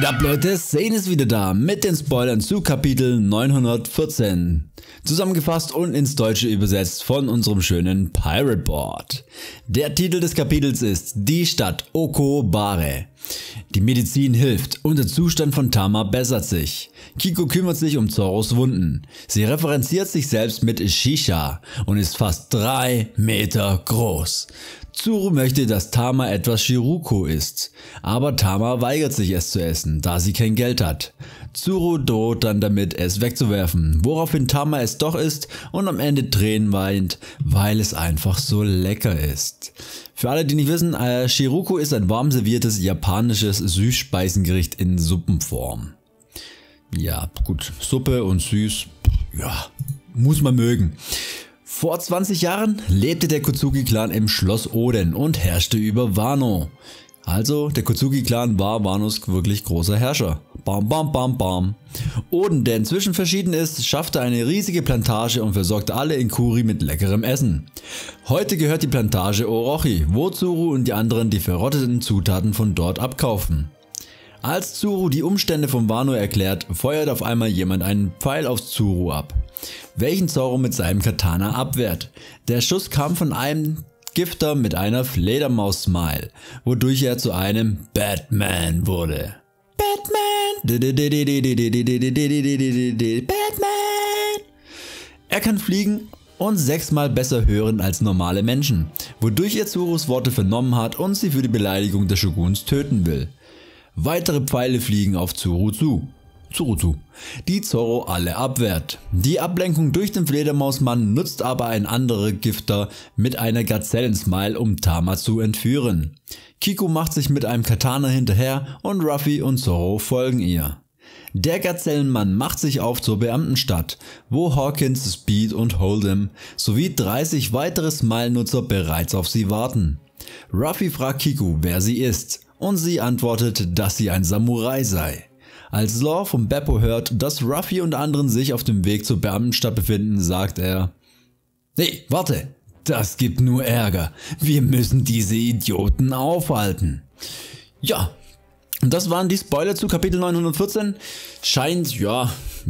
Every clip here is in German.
Ja Leute, Zane ist wieder da mit den Spoilern zu Kapitel 914. Zusammengefasst und ins Deutsche übersetzt von unserem schönen Pirate Board. Der Titel des Kapitels ist Die Stadt Okobare. Die Medizin hilft und der Zustand von Tama bessert sich. Kiko kümmert sich um Zoros Wunden. Sie referenziert sich selbst mit Shisha und ist fast 3 Meter groß. Tsuru möchte, dass Tama etwas Shiruko isst, aber Tama weigert sich es zu essen, da sie kein Geld hat. Tsuru droht dann damit, es wegzuwerfen, woraufhin Tama es doch isst und am Ende Tränen weint, weil es einfach so lecker ist. Für alle, die nicht wissen, Shiruko ist ein warm serviertes japanisches Süßspeisengericht in Suppenform. Ja gut, Suppe und süß, ja, muss man mögen. Vor 20 Jahren lebte der Kozuki-Clan im Schloss Oden und herrschte über Wano. Also der Kozuki-Clan war Wanos wirklich großer Herrscher. Bam bam bam bam. Oden, der inzwischen verschieden ist, schaffte eine riesige Plantage und versorgte alle in Kuri mit leckerem Essen. Heute gehört die Plantage Orochi, wo Tsuru und die anderen die verrotteten Zutaten von dort abkaufen. Als Tsuru die Umstände von Wano erklärt, feuert auf einmal jemand einen Pfeil auf Tsuru ab, welchen Zoro mit seinem Katana abwehrt. Der Schuss kam von einem Gifter mit einer Fledermaus-Smile, wodurch er zu einem Batman wurde. Batman! Batman! Er kann fliegen und 6-mal besser hören als normale Menschen, wodurch er Tsurus Worte vernommen hat und sie für die Beleidigung des Shoguns töten will. Weitere Pfeile fliegen auf Tsuru zu, die Zoro alle abwehrt. Die Ablenkung durch den Fledermausmann nutzt aber ein anderer Gifter mit einer Gazellensmile, um Tama zu entführen. Kiko macht sich mit einem Katana hinterher und Ruffy und Zoro folgen ihr. Der Gazellenmann macht sich auf zur Beamtenstadt, wo Hawkins, Speed und Hold'em sowie 30 weitere Smile-Nutzer bereits auf sie warten. Ruffy fragt Kiko, wer sie ist, und sie antwortet, dass sie ein Samurai sei. Als Law von Beppo hört, dass Ruffy und anderen sich auf dem Weg zur Beamtenstadt befinden, sagt er: Hey, warte, das gibt nur Ärger. Wir müssen diese Idioten aufhalten. Ja, und das waren die Spoiler zu Kapitel 914. Scheint, ja,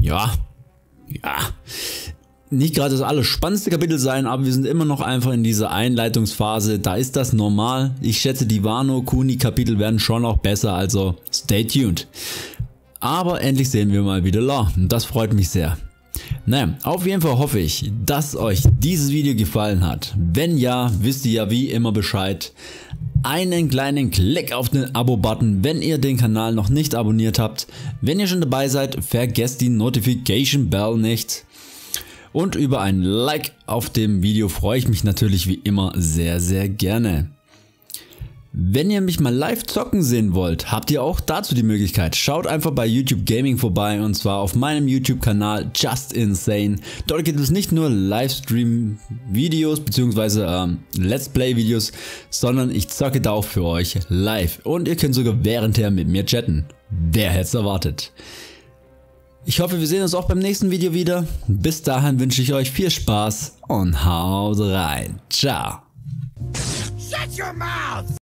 nicht gerade das allerspannendste Kapitel sein, aber wir sind immer noch einfach in dieser Einleitungsphase. Da ist das normal. Ich schätze, die Wano-Kuni-Kapitel werden schon noch besser, also stay tuned. Aber endlich sehen wir mal wieder Law und das freut mich sehr. Naja, auf jeden Fall hoffe ich, dass euch dieses Video gefallen hat. Wenn ja, wisst ihr ja wie immer Bescheid. Einen kleinen Klick auf den Abo-Button, wenn ihr den Kanal noch nicht abonniert habt. Wenn ihr schon dabei seid, vergesst die Notification Bell nicht. Und über ein Like auf dem Video freue ich mich natürlich wie immer sehr, sehr gerne. Wenn ihr mich mal live zocken sehen wollt, habt ihr auch dazu die Möglichkeit. Schaut einfach bei YouTube Gaming vorbei und zwar auf meinem YouTube-Kanal Just Insane. Dort gibt es nicht nur Livestream-Videos bzw. Let's Play-Videos, sondern ich zocke da auch für euch live. Und ihr könnt sogar währendher mit mir chatten. Wer hätte es erwartet? Ich hoffe, wir sehen uns auch beim nächsten Video wieder. Bis dahin wünsche ich euch viel Spaß und haut rein. Ciao. Shut your mouth!